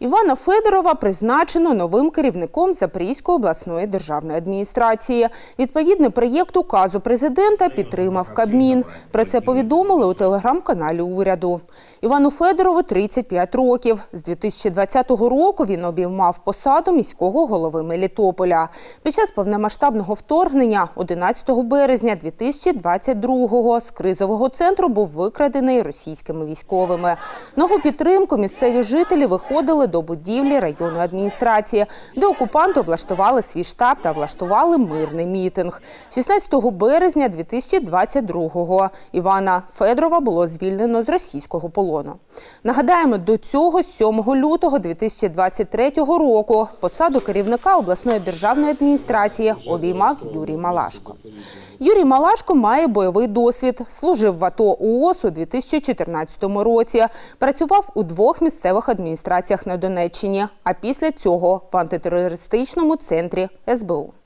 Івана Федорова призначено новим керівником Запорізької обласної державної адміністрації. Відповідний проєкт указу президента підтримав Кабмін. Про це повідомили у телеграм-каналі уряду. Івану Федорову 35 років. З 2020 року він обіймав посаду міського голови Мелітополя. Під час повномасштабного вторгнення 11 березня 2022-го з кризового центру був викрадений російськими військовими. На його підтримку місцеві жителі виходили до будівлі районної адміністрації, де окупанти облаштували свій штаб та влаштували мирний мітинг. 16 березня 2022-го Івана Федорова було звільнено з російського полону. Нагадаємо, до цього 7 лютого 2023 року посаду керівника обласної державної адміністрації обіймав Юрій Малашко. Юрій Малашко має бойовий досвід, служив в АТО УОС у 2014 році, працював у 2 місцевих адміністраціях на Донеччині, а після цього в антитерористичному центрі СБУ.